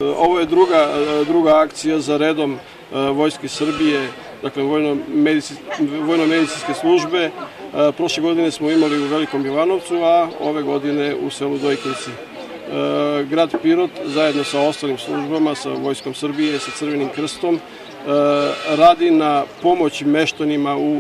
Ovo je druga akcija za redom Vojske Srbije, dakle vojno-medicinske službe. Prošle godine smo imali u Velikom Milanovcu, a ove godine u selu Dojkinci. Grad Pirot zajedno sa ostalim službama, sa Vojskom Srbije, sa Crvenim krstom, radi na pomoći meštanima u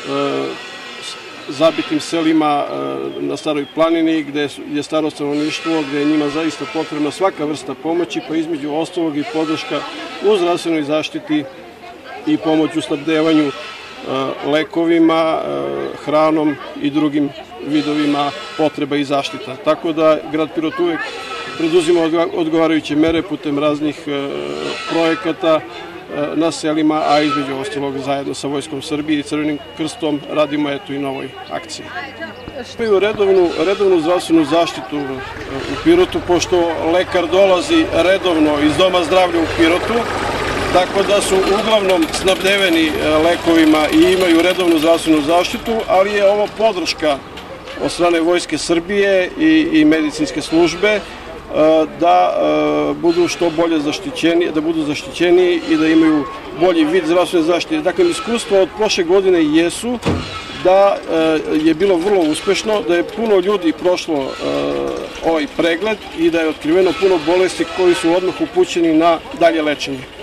zabitim selima na Staroj planini, gde je staro stanovništvo, gde je njima zaista potrebna svaka vrsta pomoći, pa između ostalog i podrška u zdravstvenoj zaštiti i pomoć u snabdevanju lekovima, hranom i drugim vidovima potreba i zaštita. Tako da grad Pirot uvek preduzima odgovarajuće mere putem raznih projekata na selima, a između ostalog zajedno sa Vojskom Srbije i Crvenim krstom radimo eto i na ovoj akciji. Imaju redovnu zdravstvenu zaštitu u Pirotu, pošto lekar dolazi redovno iz Doma zdravlja u Pirotu, tako da su uglavnom snabdeveni lekovima i imaju redovnu zdravstvenu zaštitu, ali je ovo podrška od strane Vojske Srbije i medicinske službe da budu što bolje zaštićeni, da budu zaštićeni i da imaju bolji vid zdravstvene zaštite. Dakle, iskustva od prošle godine jesu da je bilo vrlo uspešno, da je puno ljudi prošlo ovaj pregled i da je otkriveno puno bolesti koji su odmah upućeni na dalje lečenje.